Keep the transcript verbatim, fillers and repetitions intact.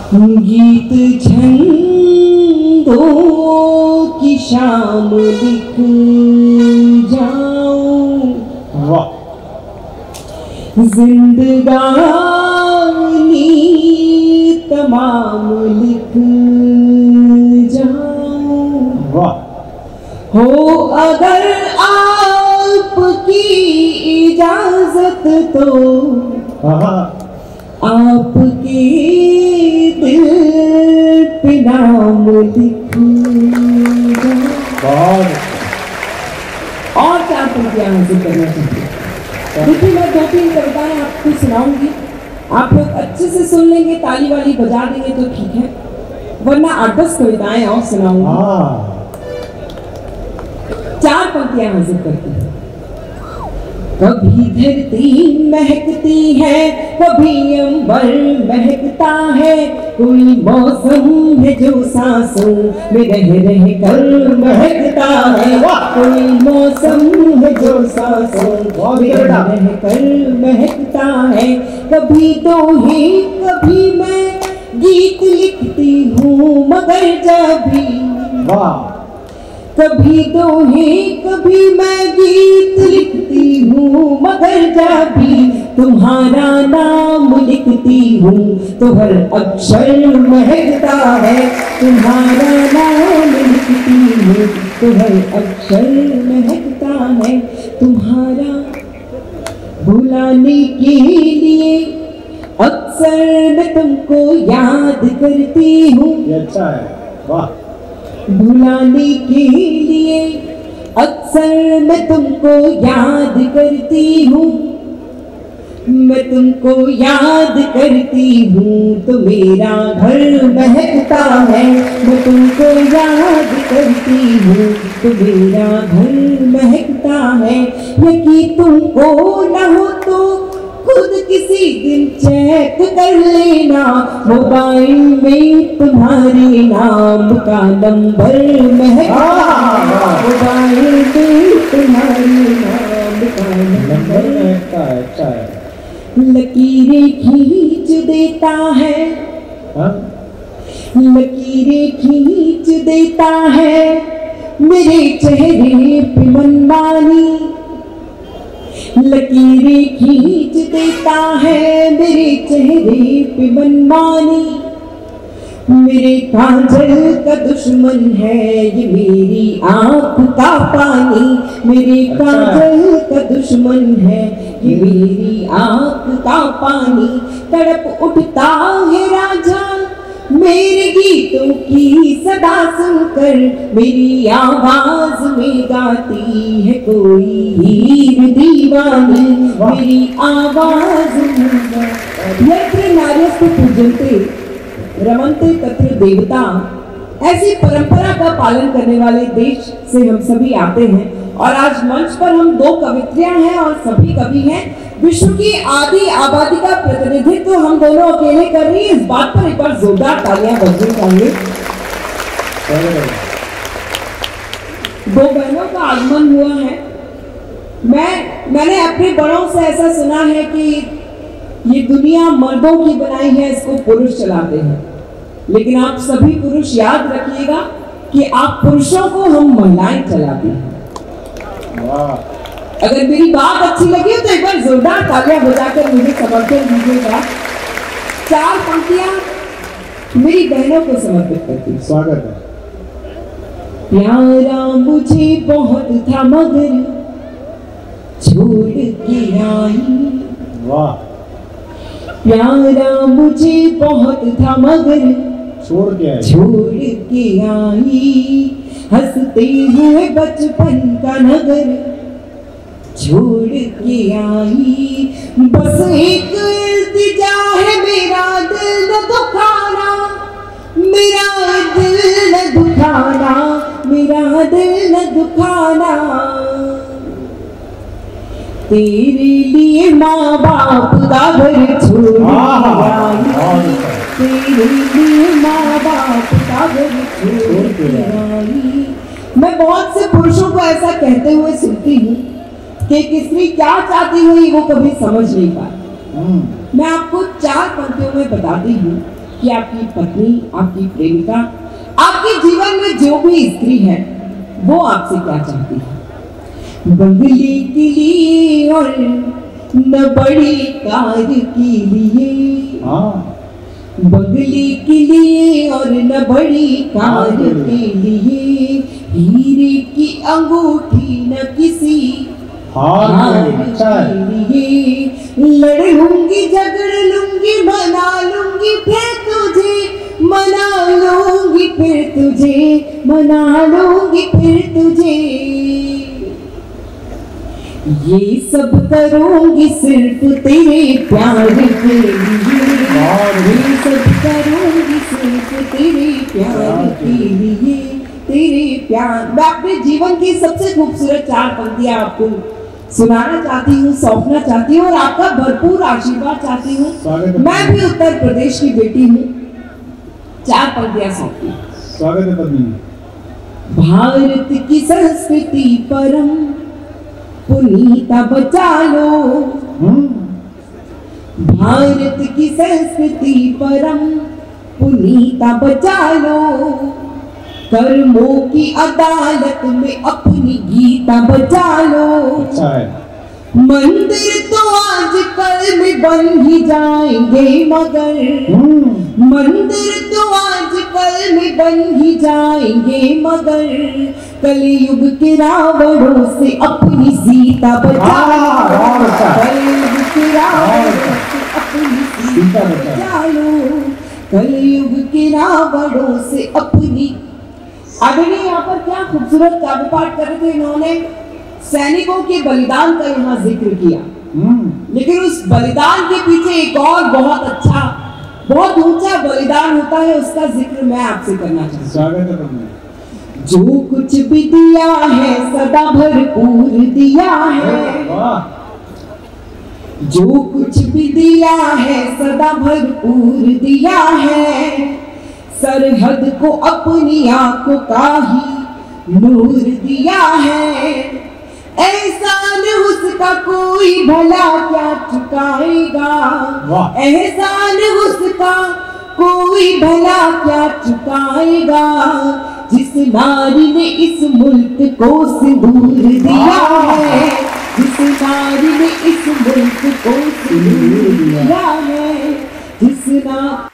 गीत छंदों की शाम लिख जाऊं, जिंदगानी तमाम लिख जाऊं। हो अगर आपकी इजाजत तो आपके दिल पे नाम लिख जाऊं। और क्या पंक्तियां हासिल करना चाहिए? देखिए, मैं दो तीन कविताएं आपको सुनाऊंगी, आप लोग अच्छे से सुन लेंगे, ताली वाली बजा देंगे तो ठीक है, वरना आठ दस कविताएं और सुनाऊंगी। चार पंक्तियां हासिल करती हैं। कभी धरती महकती है, कभी अंबर महकता है, कोई मौसम है जो सांसों में रह रह कर महकता है, कोई मौसम है जो सांसों में रह रह कर महकता है। कभी तो ही कभी मैं गीत लिखती हूँ, मगर जब भी कभी तो ही कभी मैं गीत लिखती हूँ, मगर जब भी तुम्हारा नाम लिखती हूँ तो हर अक्षर महकता है, तुम्हारा नाम लिखती हूँ तो हर अक्षर महकता है। तुम्हारा भुलाने के लिए अक्सर मैं तुमको याद करती हूँ, अच्छा है, वाह। भुलाने के लिए अक्सर मैं तुमको याद करती हूँ, मैं तुमको याद करती हूँ तो मेरा घर महकता है, मैं तुमको याद करती हूँ तो मेरा घर महकता है। यकीन तुमको न हो तो खुद किसी दिन चेक कर लेना, मोबाइल में तुम्हारे नाम का नंबर महकता है, मोबाइल में तुम्हारे नाम का नंबर महकता है। अच्छा है। लकीरें खींच देता है, लकीरें खींच देता है मेरे चेहरे पे मनमानी, लकीरें खींच देता है मेरे चेहरे पे मनमानी। मेरे काजल का दुश्मन है ये मेरी आँख का पानी, मेरे काजल का दुश्मन है ये मेरी आँख का पानी। तड़प उठता है राजा मेरे गीतों की सदा सुनकर, मेरी आवाज में गाती है कोई हीर दीवानी, मेरी आवाज में यत्र नार्यस्तु पूज्यन्ते रमन्ते तत्र देवता। ऐसी परंपरा का पालन करने वाले देश से हम सभी आते हैं और आज मंच पर हम दो कवित्रियां हैं और सभी कवि हैं। विश्व की आदि आबादी का प्रतिनिधित्व हम दोनों अकेले कर रही है, इस बात पर एक बार जोरदार तालियां बजनी चाहिए। दो बहनों का आगमन हुआ है। मैं मैंने अपने बड़ों से ऐसा सुना है कि ये दुनिया मर्दों की बनाई है, इसको पुरुष चलाते हैं, लेकिन आप सभी पुरुष याद रखिएगा कि आप पुरुषों को हम महिलाएं चलाती हैं। अगर मेरी बात अच्छी लगी तो एक बार जोरदार तालियां बजाकर मुझे समर्थन दीजिएगा। चार पंक्तियां मेरी बहनों को समर्पित करती हूँ। स्वागत है। प्यारा मुझे बहुत था मगर छोड़ के आई, वाह। प्यारा मुझे बहुत था मगर छोड़ के आई, छोड़ के आई, हंसते हुए बचपन का नगर छोड़ के आई। बस एक इल्तिजा है मेरा दिल न दुखाना, मेरा दिल न दुखाना, मेरा दिल न दुखाना। तेरे लिए माँ बाप का घर छोड़ के आई, तेरे लिए माँ बाप का घर छोड़ के आई। मैं बहुत से पुरुषों को ऐसा कहते हुए सुनती हूँ कि एक स्त्री क्या चाहती हुई वो कभी समझ नहीं पाती। मैं आपको चार पंक्तियों में बताती हूँ कि आपकी पत्नी, आपकी प्रेमिका, आपके जीवन में जो भी स्त्री है वो आपसे क्या चाहती है? बंगले के लिए और न बड़ी कार के लिए, हाँ बंगले के लिए और न बड़ी कार के लिए, हीरे की अंगूठी न किसी हार हार अच्छा है। के लिए, लड़ लूंगी झगड़ लूंगी मना लूंगी फिर तुझे, मना लूंगी फिर तुझे, मना लूंगी फिर तुझे, ये सब करूंगी सिर्फ तेरे प्यार के लिए, ये सब करूंगी सिर्फ तेरे प्यार के लिए, तेरे प्यार। मैं अपने जीवन की सबसे खूबसूरत चार पंक्तियां आपको सुनाना चाहती हूँ, सौंपना चाहती हूँ और आपका भरपूर आशीर्वाद चाहती हूँ। मैं भी उत्तर प्रदेश की बेटी हूँ। चार पंक्तियां सौंपती हूँ। स्वागत है पद्मिनी। भारत की संस्कृति परम पुनीता बचा लो, हम्म भारत की संस्कृति परम पुनीता बचा लो, कर्मों की अदालत में अपनी गीता बचा लो, अच्छा है। मंदिर तो आज कल में बन ही जाएंगे मगर, हम्म मंदिर तो आज कल में बन ही जाएंगे मगर, कलयुग के रावणों से अपनी सीता बचा हाँ, बहुत लो, अच्छा। कलयुग के रावणों से अपनी सीता बचा लो, कलयुग के रावणों से अपनी। आदरणीय यहाँ पर क्या खूबसूरत काव्य पाठ कर रहे थे इन्होंने, सैनिकों के बलिदान का यहाँ जिक्र किया, हम्म लेकिन उस बलिदान के पीछे एक और बहुत अच्छा, बहुत ऊंचा बलिदान होता है, उसका जिक्र मैं आपसे करना चाहती हूँ। स्वागत है पद्मिनी। जो कुछ भी दिया है सदा भरपूर दिया है, वाह जो कुछ भी दिया है सदा भरपूर दिया है, सरहद को अपनी आंखों का ही नूर दिया है, एहसान उसका कोई भला क्या चुकाएगा, वाह। एहसान उसका कोई भला क्या चुकाएगा, जिस नारी ने इस मुल्क को सिंदूर दिया है, जिस नारी ने इस मुल्क को सिंदूर दिया है, जिस ना